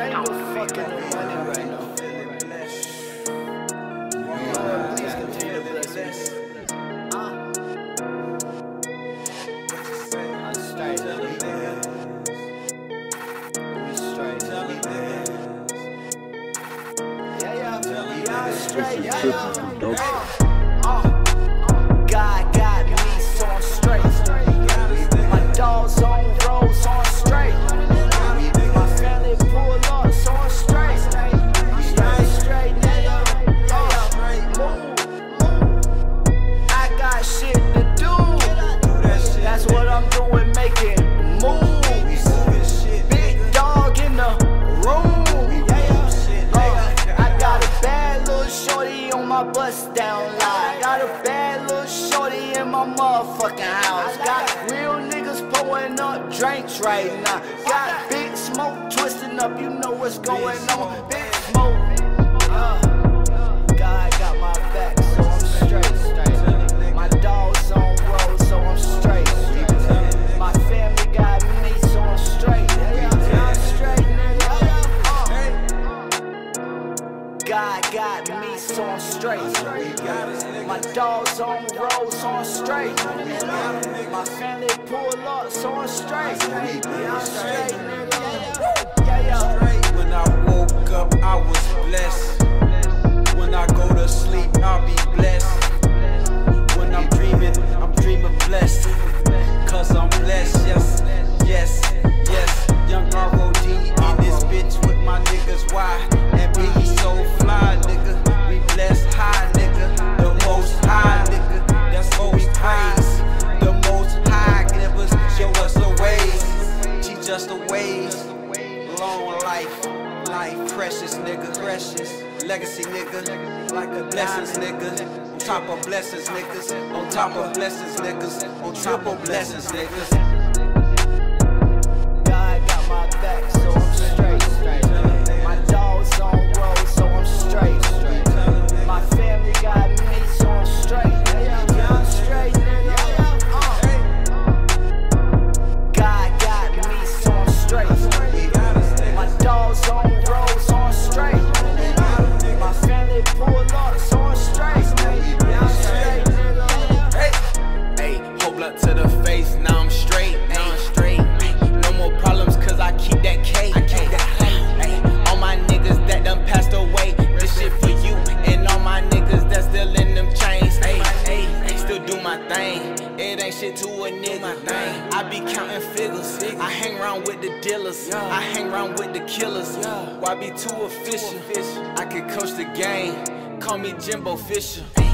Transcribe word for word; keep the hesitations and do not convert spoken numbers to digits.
ain't no fucking no money right now. Lord, please continue to bless me. I'm straight. We straight. Yeah, yeah. Yeah, I'm straight. Yeah, yeah. Uh, God got me, so I'm straight. My dogs on road, so I'm straight. My family pull up, so I'm straight. I'm straight, nigga. Uh, move, move. I got shit to do. That's what I'm doing, making moves. Big dog in the room. Uh, I got a bad little shorty on my bust down line. Got a bad little shorty in my motherfucking house. Got real niggas pouring up drinks right now. Got big smoke twisting up, you know what's going on. Big smoke. Uh, God got my back, so I'm straight. My dogs on road, so I'm straight. My family got me, so I'm straight. I'm straight, nigga. God got me, so I'm straight. My dogs on road, so I'm straight. My family pull up, so I'm straight. Yeah, I'm straight, nigga. Yeah, yeah. When I woke up, I was blessed. When I go to sleep, I'll be blessed. When I'm dreaming, I'm dreaming blessed. Cause I'm blessed, yes, yes, yes. Young R O D in this bitch with my niggas Y and B so fly, nigga. We blessed high, nigga. The most high, nigga. That's what we praise. The most high give us, show us the ways. Teach us the ways. Long life, life precious, nigga, precious. Legacy, nigga, like a blessings, nigga. On top of blessings, niggas. On top of blessings, niggas. On top of blessings, niggas. God got my back, so I'm straight. My dogs on road, so I'm straight. My family got me, so I'm straight. Yeah, I'm straight, nigga. God got me, so I'm straight. My dogs on road, so I'm straight. My family pull up, so I'm straight. Yeah, I'm straight, nigga. Hey, hey, whole blunt to the face, now I'm straight, now I'm straight. No more problems, cause I keep that K. I keep that hey, all my niggas that done passed away, this shit for you. And all my niggas that still in them chains. Hey, hey, still do my thing. It ain't shit to a nigga. I be counting figures. I hang around with the dealers. I hang around with the killers. Why be too official? I could coach the game. Call me Jimbo Fisher.